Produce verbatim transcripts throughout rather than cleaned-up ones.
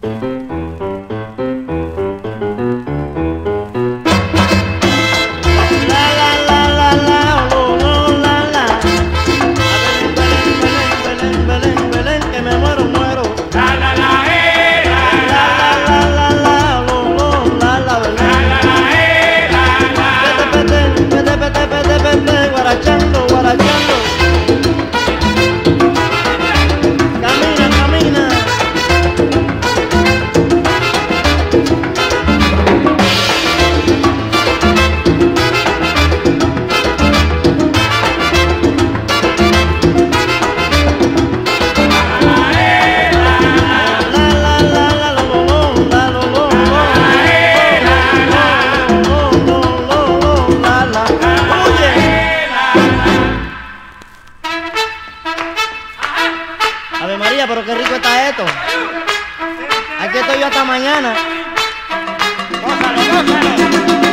Ave María, pero qué rico está esto. Aquí estoy yo hasta mañana. Gózalo, gózalo.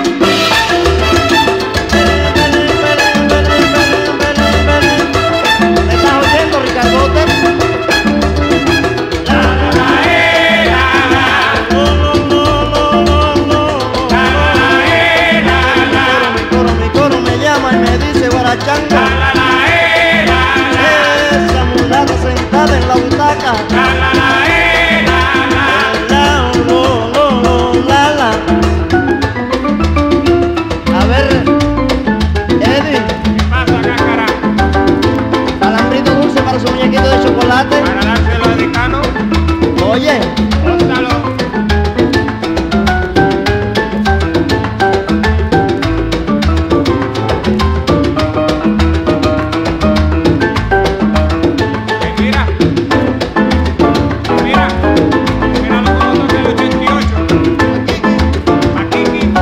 ¿Me estás oyendo, Ricardote? Mi coro, mi coro me llama y me dice guarachanga. Esa mulata sentada en la butaca. A ver, Eddie. ¿Qué pasa, cáscara? Calambrito dulce para su muñequito de chocolate. Para dárselo a Dicano. Oye, Gózalo. Mira, mira, mira los fotos del ochenta y ocho. Aquí, aquí.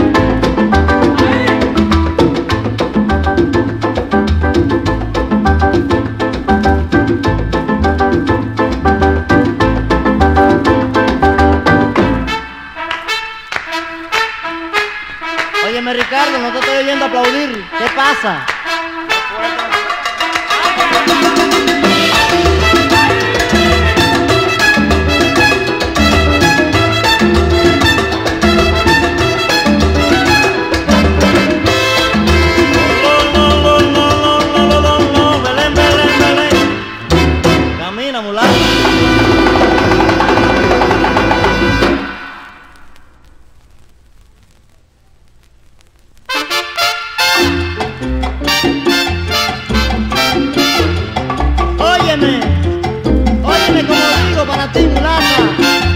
óyeme Ricardo, no te estoy oyendo aplaudir. ¿Qué pasa? Camina, mulato. Óyeme, óyeme como digo para ti, mulata.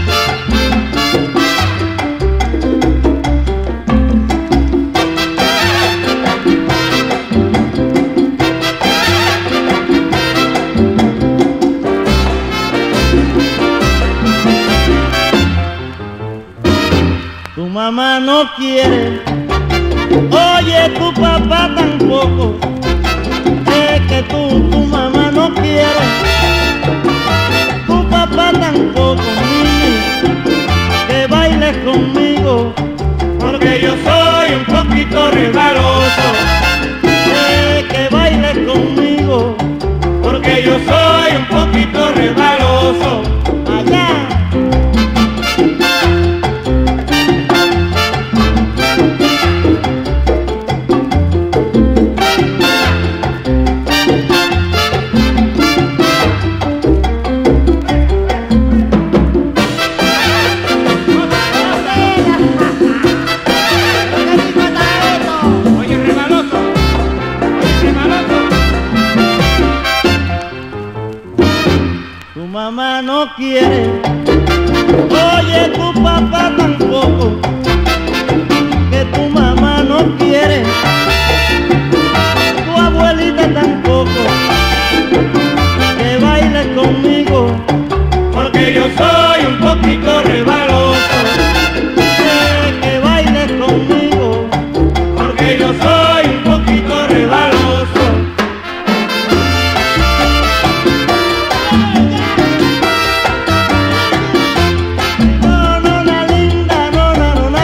Tu mamá no quiere, oye, tu papá tampoco. Es que tú, tu mamá no quiere, tu papá tampoco, niña, que bailes conmigo, porque yo soy un poquito resbaloso. Es que bailes conmigo, porque yo soy un poquito resbaloso. Allá. Tu mamá no quiere, oye, tu papá tampoco, que tu mamá no quiere, tu abuelita tampoco, que bailes conmigo, porque yo soy un poquito resbaloso. Eh, que bailes conmigo, porque yo soy un poquito resbaloso. No, no, la linda, no, no, no,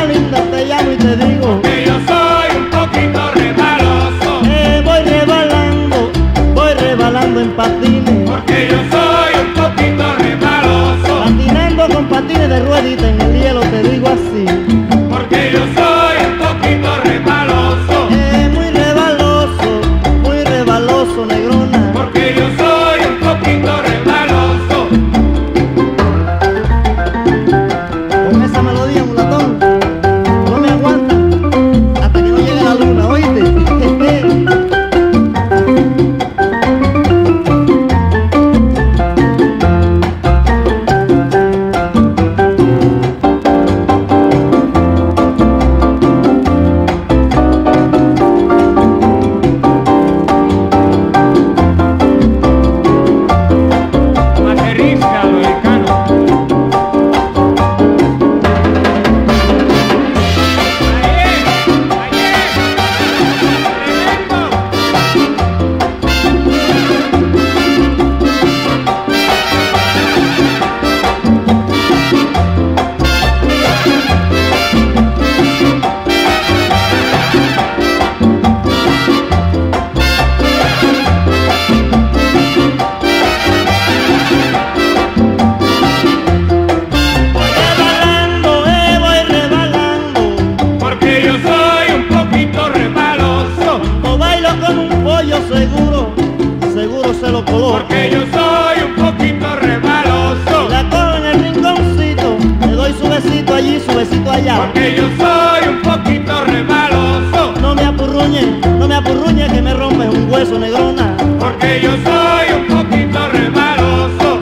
ella. Porque yo soy un poquito rebaloso. No me apurruñe, no me apurruñe que me rompes un hueso, negrona. Porque yo soy un poquito rebaloso.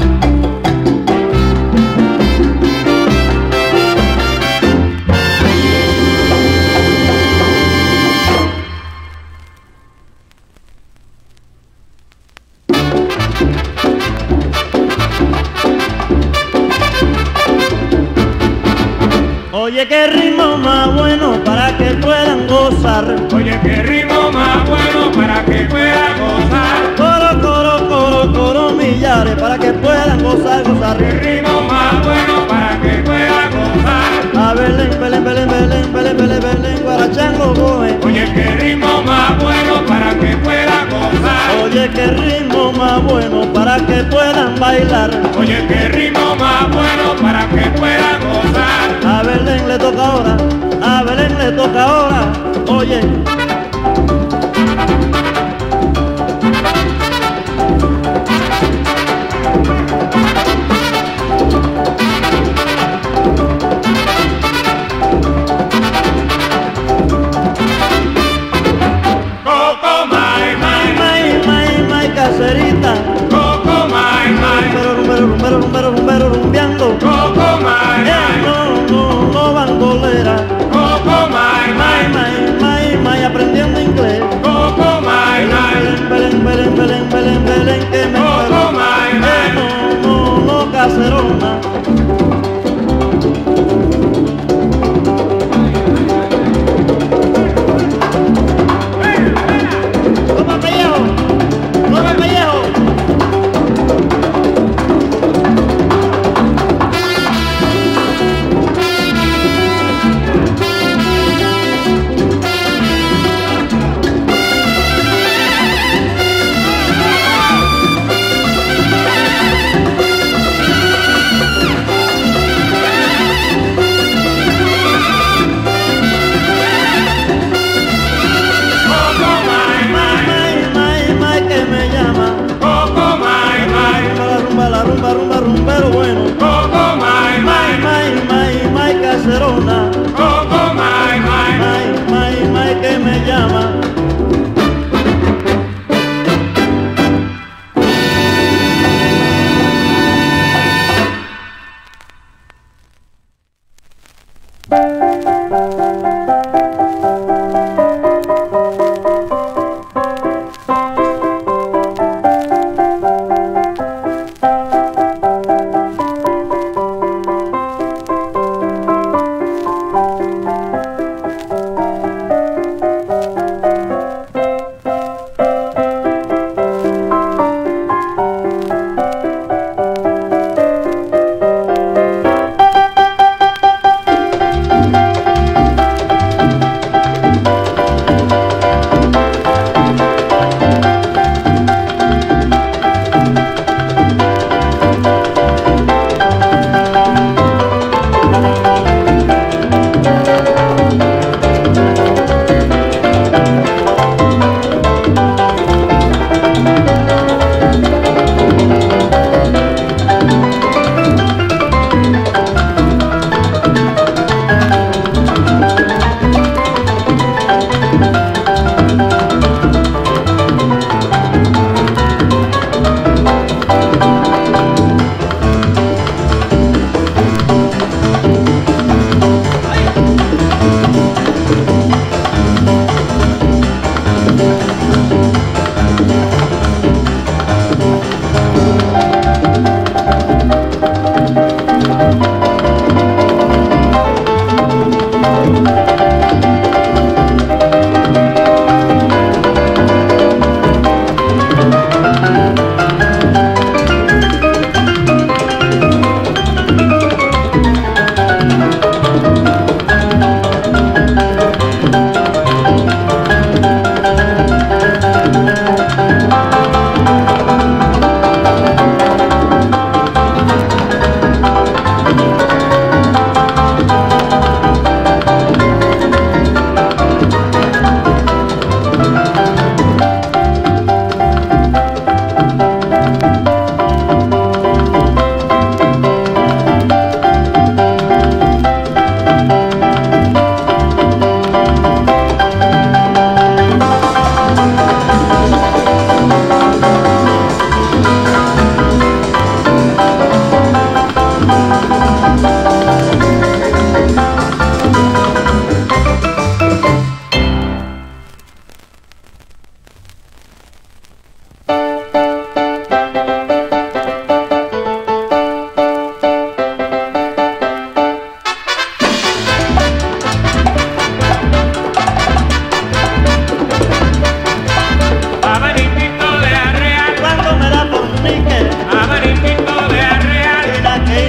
Oye, qué ritmo más bueno para que puedan gozar. Oye, qué ritmo más bueno para que pueda gozar. Coro, coro, coro, coro, millares para que puedan gozar, gozar. Qué ritmo más bueno para que pueda gozar. A Belén, Belén, Belén, Belén, Belén, Belén, Belén, guarachango, goe. Oye, qué ritmo más bueno para que pueda gozar. Oye, qué ritmo más bueno para que puedan bailar. Oye, qué ritmo más bueno para que pueda gozar. A Belén le toca ahora, a Belén le toca ahora. Oye. Coco, mai, mai, May, may, may, caserita. Coco, mai, mai. Rumbero, rumbero, rumbero, rumbero, rumbero, rumbeando. Coco, mai, Eh, mai. no, no, no, bandolera. Coco, mai, May, mai. may, may, may, aprendiendo inglés. Coco, mai, mai. Belén, Belén, Belén, Belén, Belén, que me Coco, espero. mai, Eh, mai. no, no, no, caserona. ¡Toma, pellejo! ¡Toma, pellejo!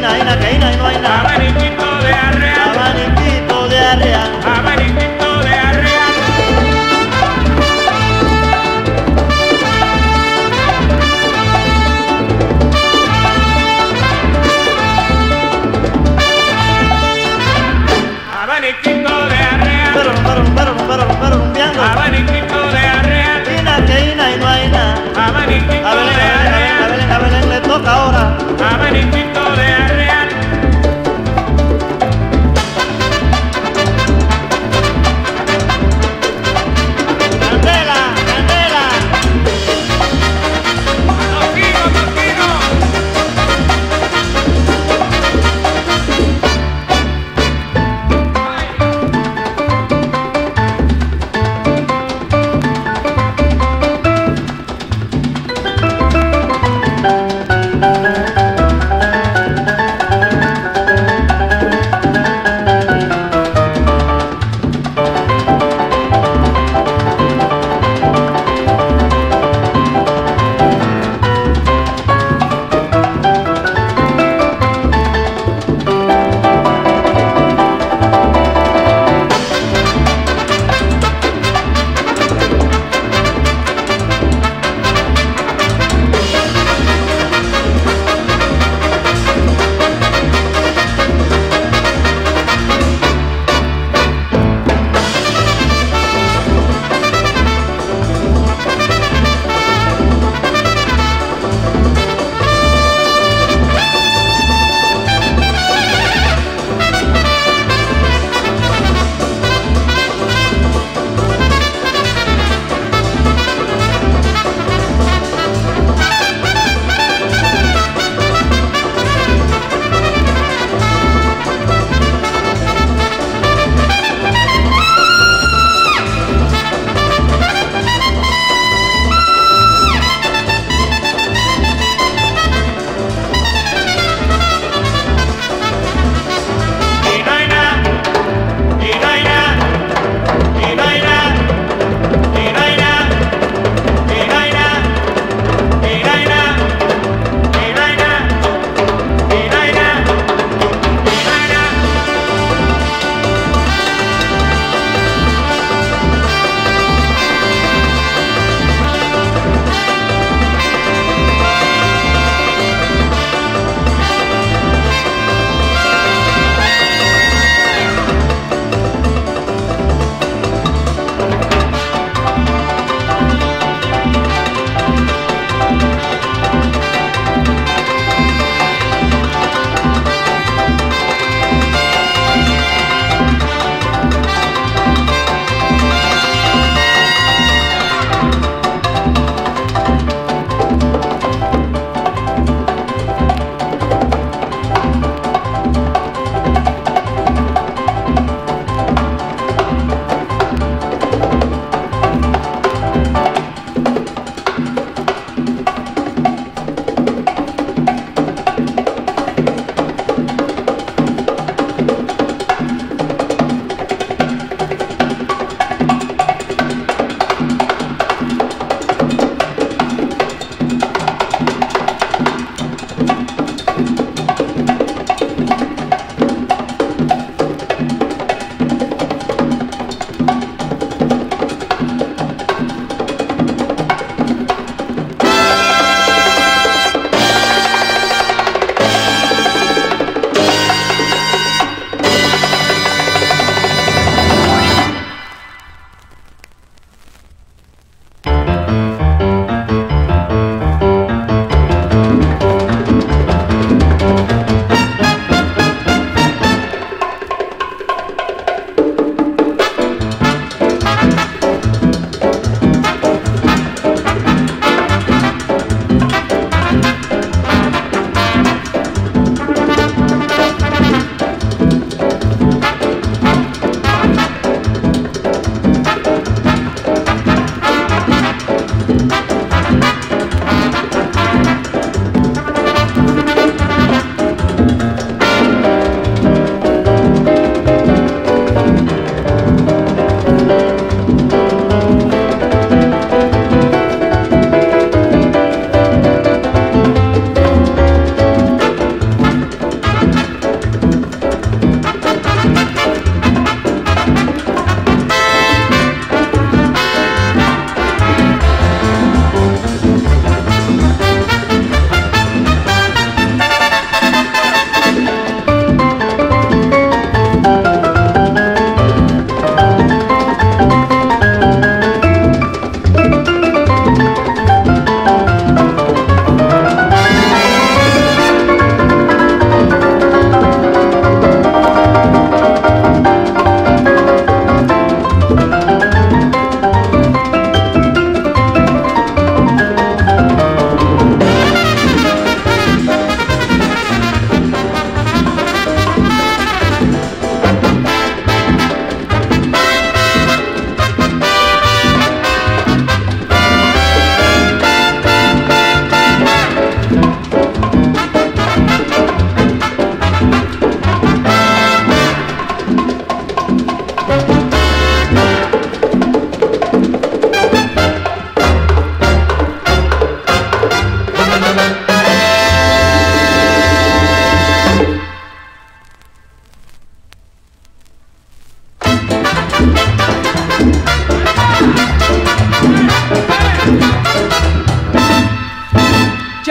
ina, ina, que ina y no hay nada. abaniquito de arreal, Abaniquito de arreal. abaniquito de arreal. Abaniquito de arreal, Pero, pero, pero, pero, pero, rumbeando. abaniquito de arreal, Ina, que ina y no hay nada. abaniquito A Belén, de a Belén, a arreal, Belén, a Belén le toca ahora. abaniquito de arreal.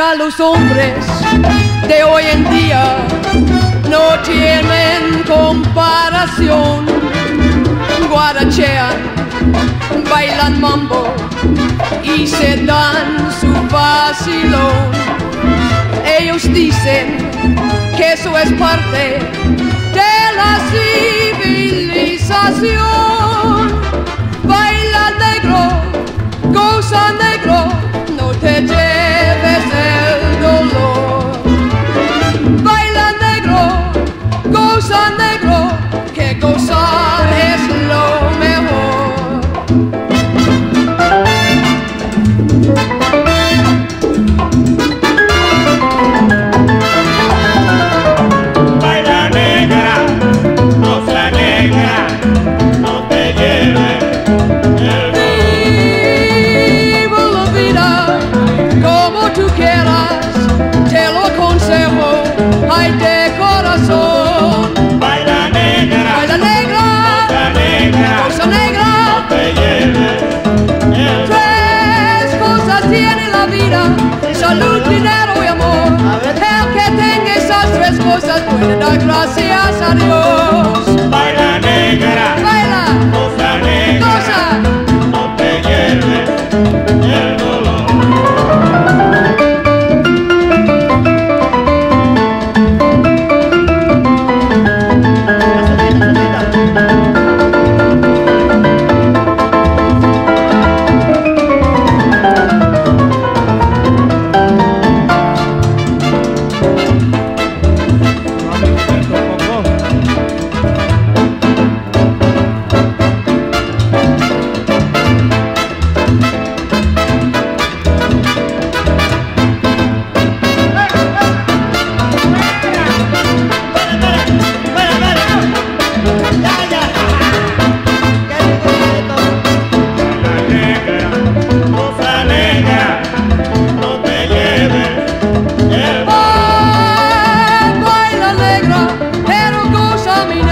Ya los hombres de hoy en día no tienen comparación. Guarachean, bailan mambo y se dan su vacilón. Ellos dicen que eso es parte de la civilización. Baila negro, goza negro, no te lleves el dolor. Baila negro, goza negro, que gozar es lo mejor. Baila negra, goza negra, no te lleves el Vive la vida como tú quieras, te lo aconsejo, ay de corazón. Baila negra, Baila negra, goza negra, cosa negra, no te lleves el tres cosas tiene la vida, salud, dinero y amor. El que tenga esas tres cosas puede dar gracias a Dios. Baila negra, Baila, goza negra, goza. no te lleves el dolor. Baila negra, pero goza mi